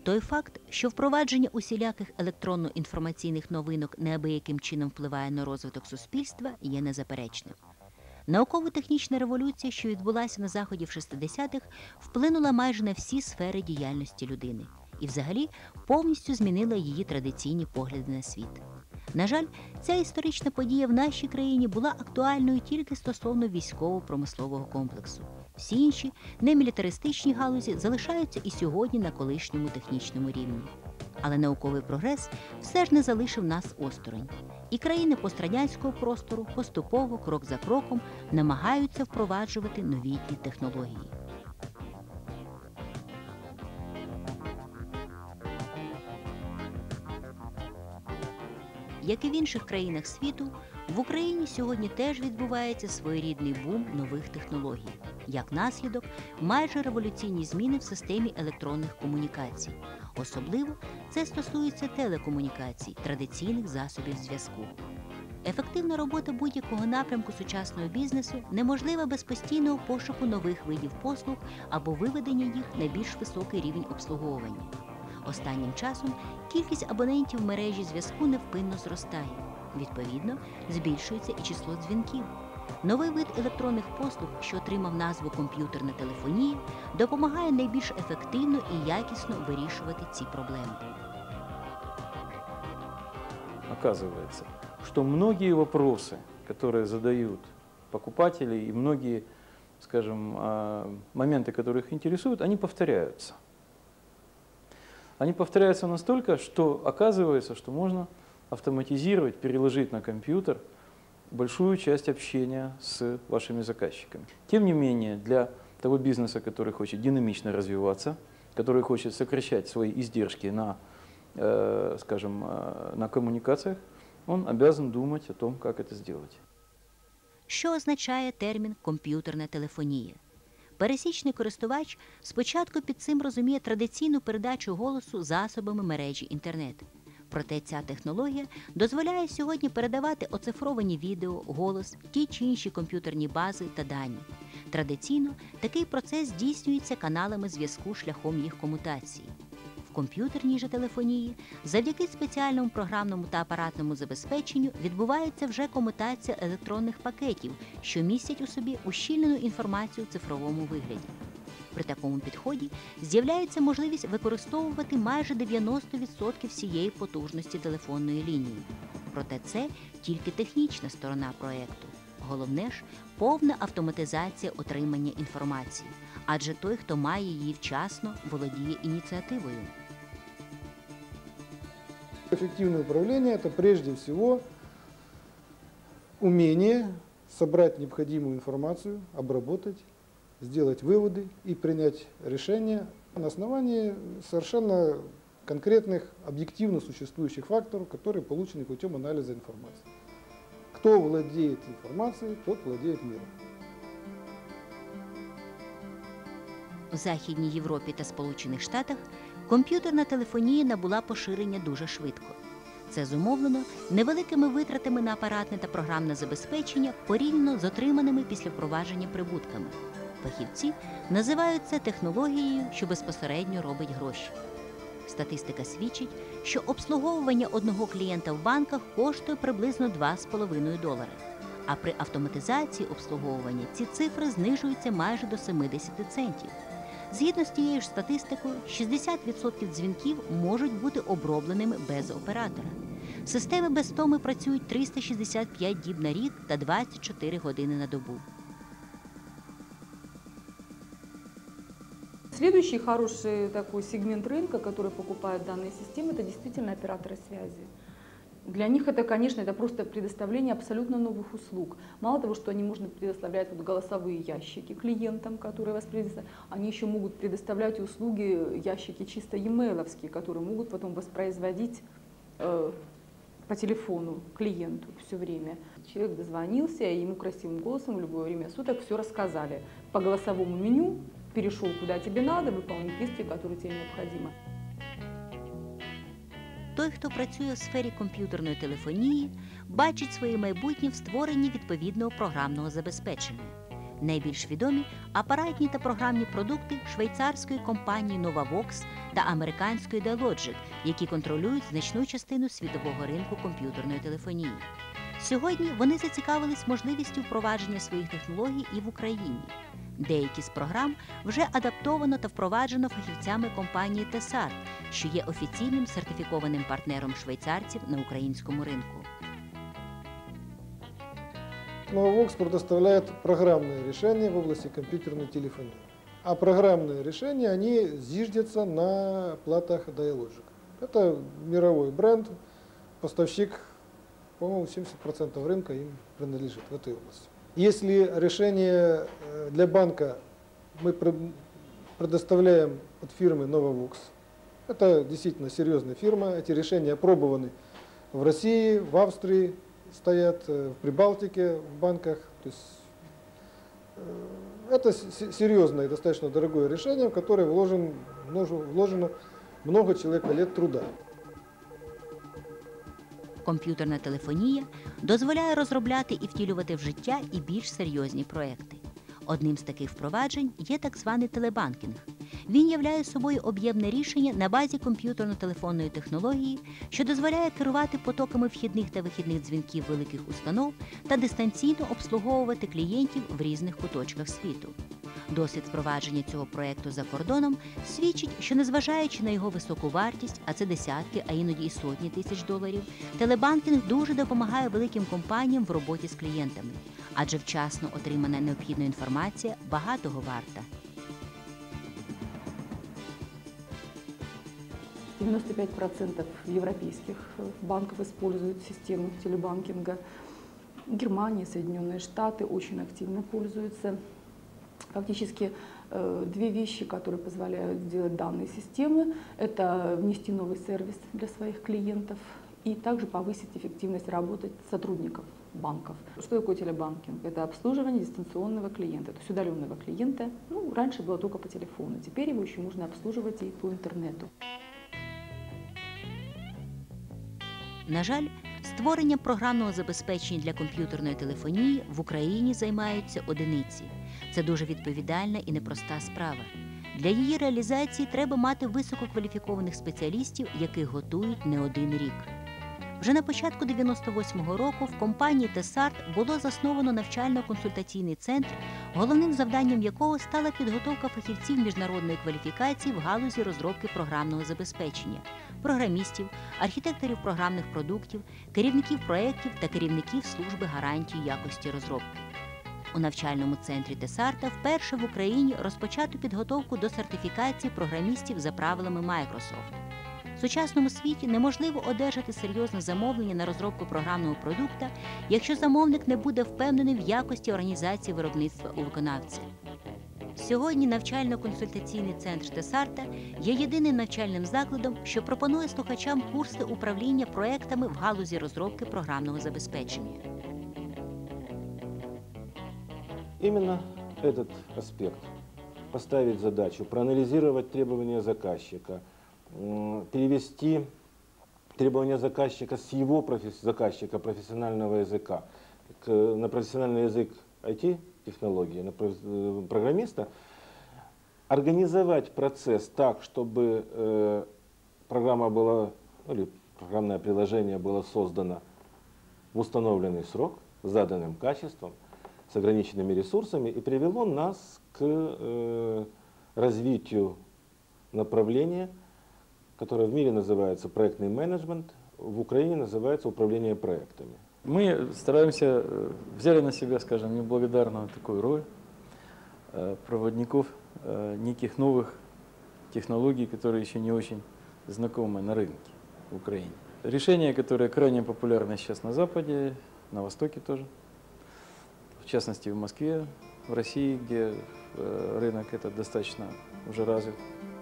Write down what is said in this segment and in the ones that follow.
Той факт, що впровадження усіляких електронно-інформаційних новинок неабияким чином впливає на розвиток суспільства, є незаперечним. Науково-технічна революція, що відбулася на Заході в 60-х, вплинула майже на всі сфери діяльності людини і взагалі повністю змінила її традиційні погляди на світ. На жаль, ця історична подія в нашій країні була актуальною тільки стосовно військово-промислового комплексу. Всі інші немілітаристичні галузі залишаються і сьогодні на колишньому технічному рівні. Але науковий прогрес все ж не залишив нас осторонь. І країни пострадянського простору поступово, крок за кроком, намагаються впроваджувати новітні технології. Як і в інших країнах світу, в Україні сьогодні теж відбувається своєрідний бум нових технологій. Як наслідок, майже революційні зміни в системі електронних комунікацій. Особливо це стосується телекомунікацій, традиційних засобів зв'язку. Ефективна робота будь-якого напрямку сучасного бізнесу неможлива без постійного пошуку нових видів послуг або виведення їх на більш високий рівень обслуговування. Останнім часом кількість абонентів мережі зв'язку невпинно зростає. Відповідно, збільшується і число дзвінків. Новий вид електронних послуг, що отримав назву комп'ютерна телефонія, допомагає найбільш ефективно і якісно вирішувати ці проблеми. Оказывается, что многие вопросы, которые задают покупатели, и многие, скажем, моменты, которые их интересуют, они повторяются. Они повторяются настолько, что оказывается, что можно автоматизировать, переложить на компьютер большую часть общения с вашими заказчиками. Тем не менее, для того бизнеса, который хочет динамично развиваться, который хочет сокращать свои издержки на, скажем, на коммуникациях, он обязан думать о том, как это сделать. Що означає термін «комп'ютерна телефонія»? Пересічний користувач спочатку під цим розуміє традиційну передачу голосу засобами мережі інтернет. Проте ця технологія дозволяє сьогодні передавати оцифровані відео, голос, ті чи інші комп'ютерні бази та дані. Традиційно такий процес здійснюється каналами зв'язку шляхом їх комутації. В комп'ютерній же телефонії завдяки спеціальному програмному та апаратному забезпеченню відбувається вже комутація електронних пакетів, що містять у собі ущільнену інформацію в цифровому вигляді. При такому підході з'являється можливість використовувати майже 90% всієї потужності телефонної лінії. Проте це тільки технічна сторона проєкту. Головне ж – повна автоматизація отримання інформації, адже той, хто має її вчасно, володіє ініціативою. Эффективное управление – это прежде всего умение собрать необходимую информацию, обработать, сделать выводы и принять решения на основании совершенно конкретных, объективно существующих факторов, которые получены путем анализа информации. Кто владеет информацией, тот владеет миром. У Західній Європі та Сполучених Штатах комп'ютерна телефонія набула поширення дуже швидко. Це зумовлено невеликими витратами на апаратне та програмне забезпечення порівняно з отриманими після впровадження прибутками. Фахівці називають це технологією, що безпосередньо робить гроші. Статистика свідчить, що обслуговування одного клієнта в банках коштує приблизно $2,5, а при автоматизації обслуговування ці цифри знижуються майже до 70 центів. Згідно з тією ж статистикою, 60% дзвінків можуть бути обробленими без оператора. Системи без втоми працюють 365 діб на рік та 24 години на добу. Следующий хороший такой сегмент рынка, который покупает данные системы, это действительно операторы связи. Для них это, конечно, это просто предоставление абсолютно новых услуг. Мало того, что они можно предоставлять вот голосовые ящики клиентам, которые воспредоставляют, они еще могут предоставлять услуги, ящики чисто e-mail'овские, которые могут потом воспроизводить по телефону клиенту все время. Человек дозвонился, и ему красивым голосом в любое время суток все рассказали. По голосовому меню перешел куда тебе надо, выполнил действие, которое тебе необходимо. Той, хто працює в сфері комп'ютерної телефонії, бачить своє майбутнє в створенні відповідного програмного забезпечення. Найбільш відомі – апаратні та програмні продукти швейцарської компанії Novavox та американської Dialogic, які контролюють значну частину світового ринку комп'ютерної телефонії. Сьогодні вони зацікавились можливістю впровадження своїх технологій і в Україні. Деякі з програм вже адаптовано та впроваджено фахівцями компанії Tessart, що є офіційним сертифікованим партнером швейцарців на українському ринку. Novavox предоставляет программные решения в области компьютерной телефонии. А программные решения, они зиждятся на платах Dialogic. Это мировой бренд, поставщик, по-моему, 70% рынка им принадлежит в этой области. Если решение для банка мы предоставляем от фирмы Novavox, это действительно серьезная фирма, эти решения опробованы в России, в Австрии, стоят в Прибалтике в банках. То есть, это серьезное и достаточно дорогое решение, в которое вложено много человека лет труда. Комп'ютерна телефонія дозволяє розробляти і втілювати в життя і більш серйозні проекти. Одним з таких впроваджень є так званий телебанкінг. Він являє собою об'ємне рішення на базі комп'ютерно-телефонної технології, що дозволяє керувати потоками вхідних та вихідних дзвінків великих установ та дистанційно обслуговувати клієнтів в різних куточках світу. Досвід впровадження цього проєкту за кордоном свідчить, що незважаючи на його високу вартість, а це десятки, а іноді і сотні тисяч доларів, телебанкінг дуже допомагає великим компаніям в роботі з клієнтами, адже вчасно отримана необхідна інформація багатого варта. 95% европейских банков используют систему телебанкинга. Германия, Соединенные Штаты очень активно пользуются. Фактически две вещи, которые позволяют сделать данные системы, это внести новый сервис для своих клиентов и также повысить эффективность работы сотрудников банков. Что такое телебанкинг? Это обслуживание дистанционного клиента, то есть удаленного клиента. Ну, раньше было только по телефону, теперь его еще можно обслуживать и по интернету. На жаль, створенням програмного забезпечення для комп'ютерної телефонії в Україні займаються одиниці. Це дуже відповідальна і непроста справа. Для її реалізації треба мати висококваліфікованих спеціалістів, яких готують не один рік. Вже на початку 98-го року в компанії Tessart було засновано навчально-консультаційний центр, головним завданням якого стала підготовка фахівців міжнародної кваліфікації в галузі розробки програмного забезпечення, програмістів, архітекторів програмних продуктів, керівників проєктів та керівників служби гарантії якості розробки. У навчальному центрі Tessart вперше в Україні розпочато підготовку до сертифікації програмістів за правилами Microsoft. В сучасному світі неможливо одержати серйозне замовлення на розробку програмного продукта, якщо замовник не буде впевнений в якості організації виробництва у виконавця. Сьогодні навчально-консультаційний центр Tessart є єдиним навчальним закладом, що пропонує слухачам курси управління проектами в галузі розробки програмного забезпечення. Именно этот аспект – поставить задачу, проанализировать требования заказчика, перевести требования заказчика с его заказчика профессионального языка на профессиональный язык IT-технологии, на программиста, организовать процесс так, чтобы программа была, или программное приложение было создано в установленный срок, с заданным качеством, с ограниченными ресурсами и привело нас к развитию направления, которое в мире называется проектный менеджмент, в Украине называется управление проектами. Мы стараемся, взяли на себя, скажем, неблагодарную такую роль проводников неких новых технологий, которые еще не очень знакомы на рынке в Украине. Решения, которые крайне популярны сейчас на Западе, на Востоке тоже. В частности, в Москве, в России, где рынок этот достаточно уже развит.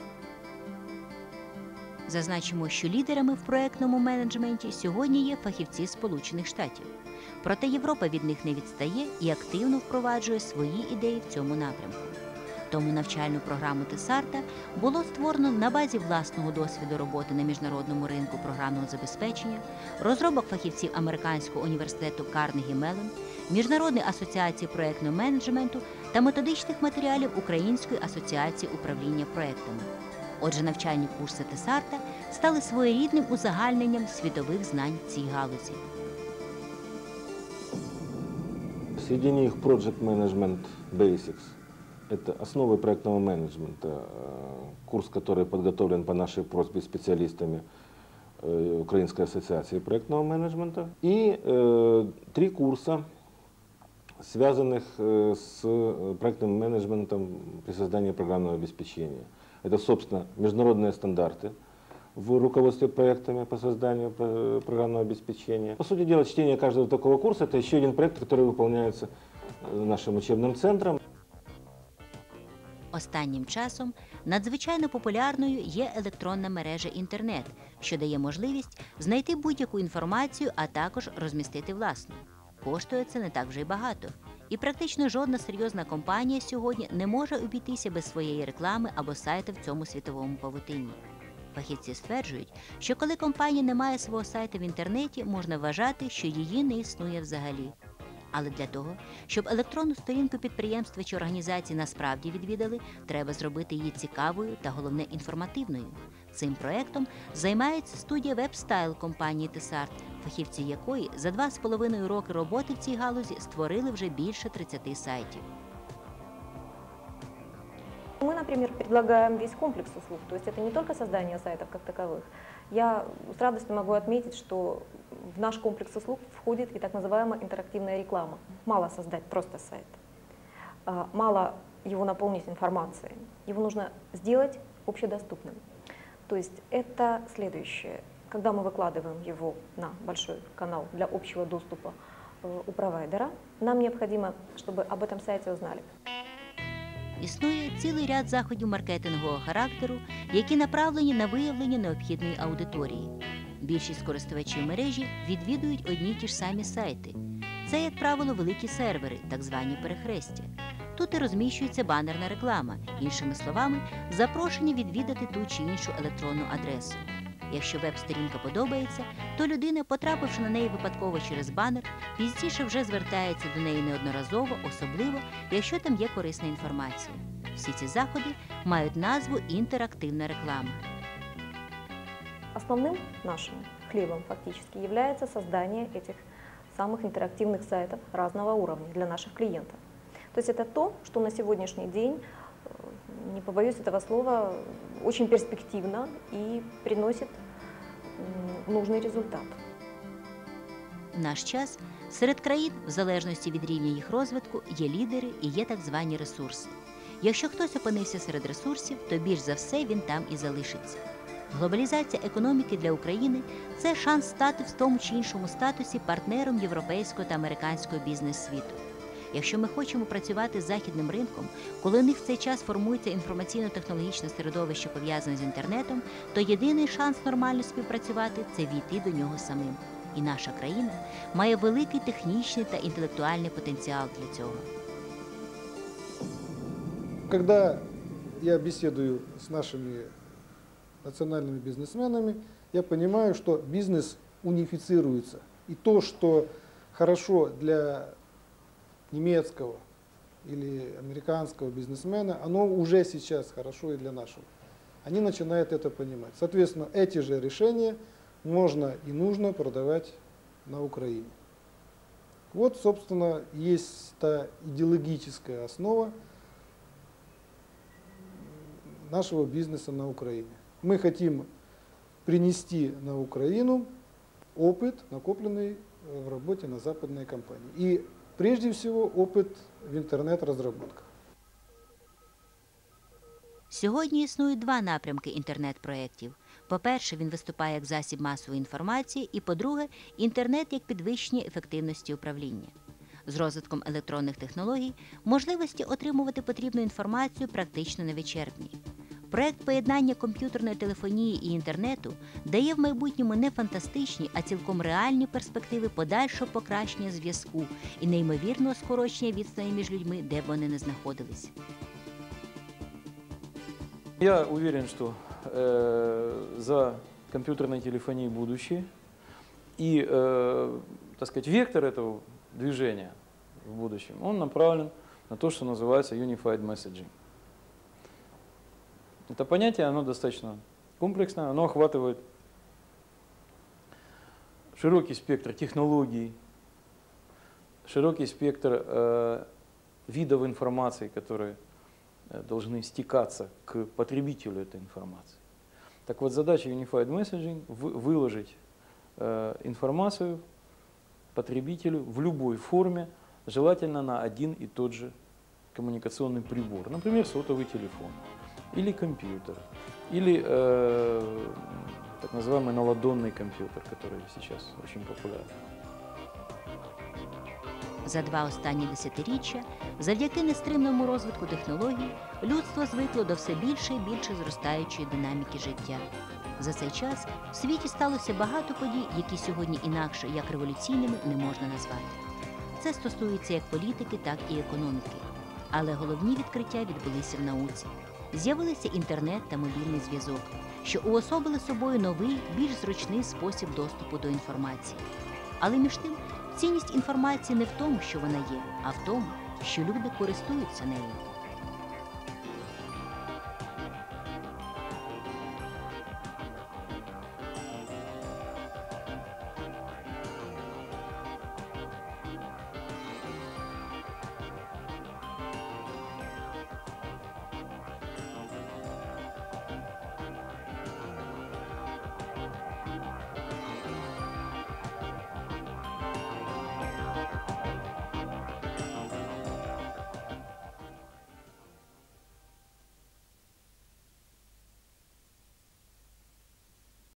Зазначимо, що лідерами в проектному менеджменті сьогодні є фахівці Сполучених Штатів. Проте Європа від них не відстає і активно впроваджує свої ідеї в цьому напрямку. Тому навчальну програму Tessart було створено на базі власного досвіду роботи на міжнародному ринку програмного забезпечення, розробок фахівців Американського університету Карнегі Меллон, Міжнародної асоціації проектного менеджменту та методичних матеріалів Української асоціації управління проектами. Отже, навчальні курси Тесарта стали своєрідним узагальненням світових знань в цій галузі. Среди них Project Management Basics. Это основы проектного менеджмента, курс, который подготовлен по нашей просьбе специалистами Украинской ассоциации проектного менеджмента. И 3 курса, связанных с проектным менеджментом при создании программного обеспечения. Это, собственно, международные стандарты в руководстве проектами по созданию программного обеспечения. По сути дела, чтение каждого такого курса – это еще один проект, который выполняется нашим учебным центром. Останнім часом надзвичайно популярною є електронна мережа інтернет, що дає можливість знайти будь-яку інформацію, а також розмістити власну. Коштує це не так вже й багато. І практично жодна серйозна компанія сьогодні не може обійтися без своєї реклами або сайта в цьому світовому павутинні. Фахівці стверджують, що коли компанія не має свого сайту в інтернеті, можна вважати, що її не існує взагалі. Але для того, щоб електронну сторінку підприємства чи організації насправді відвідали, треба зробити її цікавою та, головне, інформативною. Цим проєктом займається студія WebStyle компанії Тесарт, фахівці якої за 2,5 роки роботи в цій галузі створили вже більше 30 сайтів. Мы, например, предлагаем весь комплекс услуг, то есть это не только создание сайтов как таковых. Я с радостью могу отметить, что в наш комплекс услуг входит и так называемая интерактивная реклама. Мало создать просто сайт, мало его наполнить информацией, его нужно сделать общедоступным. То есть это следующее. Когда мы выкладываем его на большой канал для общего доступа у провайдера, нам необходимо, чтобы об этом сайте узнали. Існує цілий ряд заходів маркетингового характеру, які направлені на виявлення необхідної аудиторії. Більшість користувачів мережі відвідують одні й ті ж самі сайти. Це, як правило, великі сервери, так звані перехрестя. Тут і розміщується банерна реклама, іншими словами, запрошення відвідати ту чи іншу електронну адресу. Якщо веб-сторінка подобається, то людина, потрапивши на неї випадково через банер, пізніше вже звертається до неї неодноразово, особливо, якщо там є корисна інформація. Всі ці заходи мають назву «інтерактивна реклама». Основным нашим хлебом фактически является создание этих самых интерактивных сайтов разного уровня для наших клиентов. То есть это то, что на сегодняшний день, не побоюсь этого слова, очень перспективно и приносит нужный результат. В наш час серед країн, в залежності від рівня їх розвитку, є лідери і є так звані ресурси. Якщо хтось опинився серед ресурсів, то більш за все він там і залишиться. Глобалізація економіки для України – це шанс стати в тому чи іншому статусі партнером європейського та американського бізнес-світу. Якщо ми хочемо працювати з західним ринком, коли у них в цей час формується інформаційно-технологічне середовище, пов'язане з інтернетом, то єдиний шанс нормально співпрацювати – це війти до нього самим. І наша країна має великий технічний та інтелектуальний потенціал для цього. Когда я беседую с нашими национальными бизнесменами, я понимаю, что бизнес унифицируется. И то, что хорошо для немецкого или американского бизнесмена, оно уже сейчас хорошо и для нашего. Они начинают это понимать. Соответственно, эти же решения можно и нужно продавать на Украине. Вот, собственно, есть та идеологическая основа нашего бизнеса на Украине. Мы хотим принести на Украину опыт, накопленный в работе на западной компании. И прежде всего опыт в інтернет-розробках. Сьогодні існують два напрямки інтернет-проєктів. По-перше, він виступає як засіб масової інформації, і, по-друге, інтернет як підвищення ефективності управління. З розвитком електронних технологій можливості отримувати потрібну інформацію практично невичерпні. Проєкт поєднання комп'ютерної телефонії і інтернету дає в майбутньому не фантастичні, а цілком реальні перспективи подальшого покращення зв'язку і неймовірного скорочення відстані між людьми, де б вони не знаходились. Я уверен, что за компьютерной телефонией будущее. И, так сказать, вектор этого движения в будущем, он направлен на то, что называется Unified Messaging. Это понятие, оно достаточно комплексное, оно охватывает широкий спектр технологий, широкий спектр видов информации, которые должны стекаться к потребителю этой информации. Так вот, задача Unified Messaging – выложить информацию потребителю в любой форме, желательно на один и тот же коммуникационный прибор, например, сотовый телефон, или компьютер, или так называемый наладонный компьютер, который сейчас очень популярен. За 2 останні десятиріччя, завдяки нестримному розвитку технологій, людство звикло до все більше і більше зростаючої динаміки життя. За цей час в світі сталося багато подій, які сьогодні інакше, як революційними, не можна назвати. Це стосується як політики, так і економіки. Але головні відкриття відбулися в науці. З'явилися інтернет та мобільний зв'язок, що уособили собою новий, більш зручний спосіб доступу до інформації. Але між тим, цінність інформації не в тому, що вона є, а в тому, що люди користуються нею.